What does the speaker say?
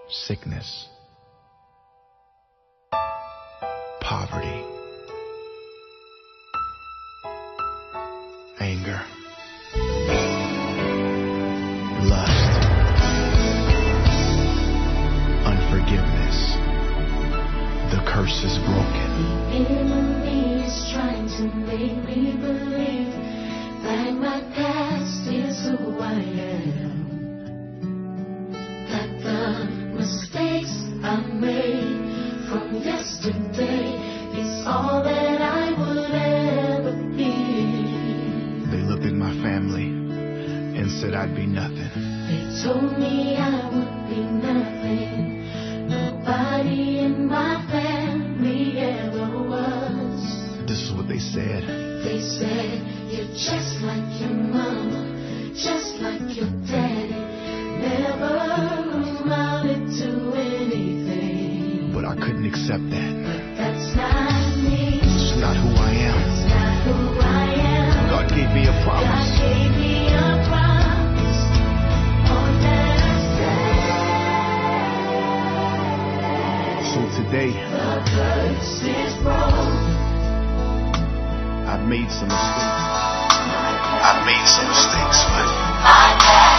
sickness, poverty, anger, lust, unforgiveness. The curse is broken. The enemy is trying to make me believe that my past is who I am, that the mistakes I made from yesterday is all that I would ever be. They looked at my family and said I'd be nothing. They told me I would be nothing. Nobody in my family ever was. This is what they said. They said, you're just like your mama, just like your daddy, never amounted to anything. But I couldn't accept that. But that's not me. It's not who I am. That's not who I am. God gave me a promise. God gave me a promise. All that I said. So today, The curse is broken. I've made some mistakes. But My past